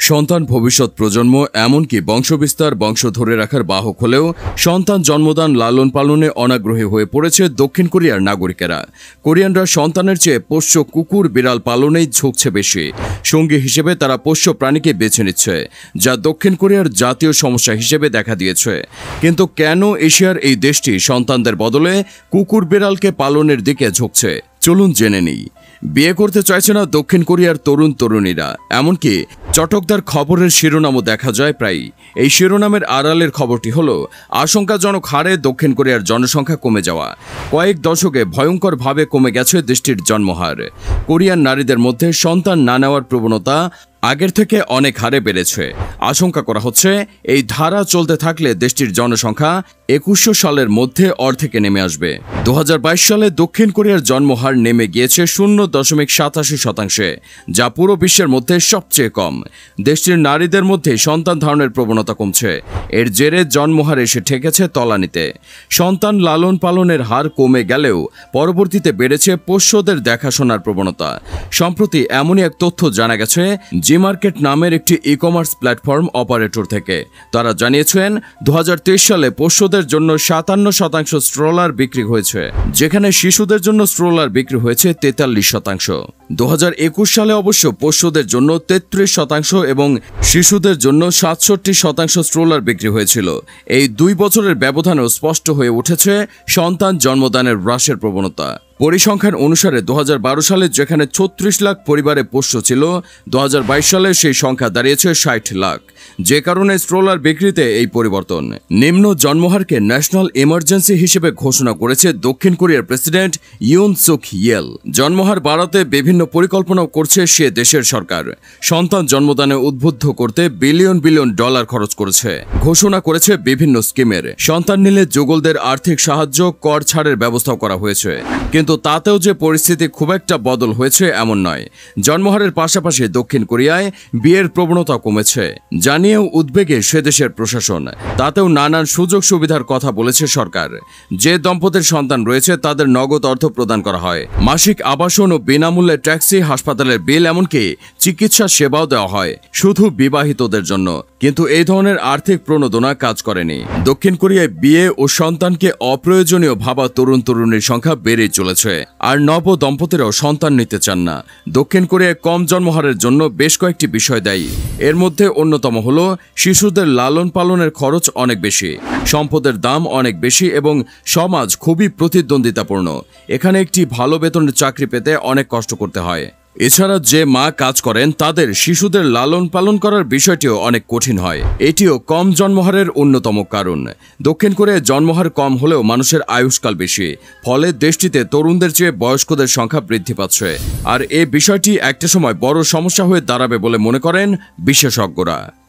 সন্তান ভবিষ্যৎ প্রজন্ম এমনকি বংশবিস্তার বংশ ধরে রাখার বাহক হলেও সন্তান জন্মদান লালন পালনে অনাগ্রহী হয়ে পড়েছে দক্ষিণ কোরিয়ার নাগরিকেরা। কোরিয়ানরা সন্তানের চেয়ে পোষ্য কুকুর বিড়াল পালনেই ঝুঁকছে বেশি। সঙ্গী হিসেবে তারা পোষ্য প্রাণীকে বেছে নিচ্ছে, যা দক্ষিণ কোরিয়ার জাতীয় সমস্যা হিসেবে দেখা দিয়েছে। কিন্তু কেন এশিয়ার এই দেশটি সন্তানদের বদলে কুকুর বিড়ালকে পালনের দিকে ঝুঁকছে, চলুন জেনে নিই। বিয়ে করতে চাইছে না দক্ষিণ কোরিয়ার তরুণ তরুণীরা, এমনকি চটকদার খবরের শিরোনামও দেখা যায় প্রায়। এই শিরোনামের আড়ালের খবরটি হলো আশঙ্কাজনক হারে দক্ষিণ কোরিয়ার জনসংখ্যা কমে যাওয়া। কয়েক দশকে ভয়ঙ্করভাবে কমে গেছে দেশটির জন্মহার। কোরিয়ান নারীদের মধ্যে সন্তান না নেওয়ার প্রবণতা আগের থেকে অনেক হারে বেড়েছে। আশঙ্কা করা হচ্ছে এই ধারা চলতে থাকলে দেশটির জনসংখ্যা 2100 সালের মধ্যে অর্ধেকে নেমে আসবে। 2022 সালে দক্ষিণ কোরিয়ার জন্মহার নেমে গিয়েছে 0.87%, যা পুরো বিশ্বের মধ্যে সবচেয়ে কম। দেশটির নারীদের মধ্যে সন্তান ধারণের প্রবণতা কমছে। এর জেরে জন্মহার এসে ঠেকেছে তলানিতে। সন্তান লালন পালনের হার কমে গেলেও পরবর্তীতে বেড়েছে পোষ্যদের দেখাশোনার প্রবণতা। সম্প্রতি এমনই এক তথ্য জানা গেছে জিমার্কেট নামের একটি ই-কমার্স প্ল্যাটফর্ম অপারেটর থেকে। তারা জানিয়েছেন 2023 সালে পোষ্যদের জন্য 57% স্ট্রলার বিক্রি হয়েছে, যেখানে শিশুদের জন্য স্ট্রলার বিক্রি হয়েছে 43%। 2021 সালে অবশ্য পোষ্যদের জন্য 33% এবং শিশুদের জন্য 67% স্ট্রলার বিক্রি হয়েছিল। এই 2 বছরের ব্যবধানেও স্পষ্ট হয়ে উঠেছে সন্তান জন্মদানের হ্রাসের প্রবণতা। পরিসংখ্যান অনুসারে 2012 সালে যেখানে 36 লাখ পরিবারে পোষ্য ছিল, 2022 সালে সেই সংখ্যা দাঁড়িয়েছে 60 লাখ, যে কারণে স্ট্রলার বিক্রিতে এই পরিবর্তন। নিম্ন জন্মহারকে ন্যাশনাল ইমার্জেন্সি হিসেবে ঘোষণা করেছে দক্ষিণ কোরিয়ার প্রেসিডেন্ট ইউন সুক ইয়েল। জন্মহার বাড়াতে বিভিন্ন পরিকল্পনাও করছে সে দেশের সরকার। সন্তান জন্মদানে উদ্বুদ্ধ করতে বিলিয়ন বিলিয়ন ডলার খরচ করেছে। ঘোষণা করেছে বিভিন্ন স্কিমের। সন্তান নিলে যুগলদের আর্থিক সাহায্য, কর ছাড়ের ব্যবস্থাও করা হয়েছে। কিন্তু তাতেও যে পরিস্থিতি খুব একটা বদল হয়েছে এমন নয়। জন্মহারের পাশাপাশি দক্ষিণ কোরিয়ায় বিয়ের প্রবণতা কমেছে, জানিয়েও উদ্বেগে সে দেশের প্রশাসন। তাতেও নানান সুযোগ সুবিধার কথা বলেছে সরকার। যে দম্পতির সন্তান রয়েছে তাদের নগদ অর্থ প্রদান করা হয়, মাসিক আবাসন ও বিনামূল্যে ট্যাক্সি, হাসপাতালের বিল, এমনকি চিকিৎসা সেবাও দেওয়া হয় শুধু বিবাহিতদের জন্য। কিন্তু এই ধরনের আর্থিক প্রণোদনা কাজ করেনি। দক্ষিণ কোরিয়ায় বিয়ে ও সন্তানকে অপ্রয়োজনীয় ভাবা তরুণ তরুণীর সংখ্যা বেড়েই চলেছে, আর নব দম্পতিরাও সন্তান নিতে চান না। দক্ষিণ কোরিয়ায় কম জন্মহারের জন্য বেশ কয়েকটি বিষয় দায়ী। এর মধ্যে অন্যতম হলো শিশুদের লালন পালনের খরচ অনেক বেশি, সম্পদের দাম অনেক বেশি এবং সমাজ খুবই প্রতিদ্বন্দ্বিতাপূর্ণ। এখানে একটি ভালো বেতনের চাকরি পেতে অনেক কষ্ট করতে হয়। এছাড়া যে মা কাজ করেন তাদের শিশুদের লালন পালন করার বিষয়টিও অনেক কঠিন হয়। এটিও কম জন্মহারের অন্যতম কারণ। দক্ষিণ কোরিয়ায় জন্মহার কম হলেও মানুষের আয়ুষ্কাল বেশি, ফলে দেশটিতে তরুণদের চেয়ে বয়স্কদের সংখ্যা বৃদ্ধি পাচ্ছে। আর এ বিষয়টি একটা সময় বড় সমস্যা হয়ে দাঁড়াবে বলে মনে করেন বিশেষজ্ঞরা।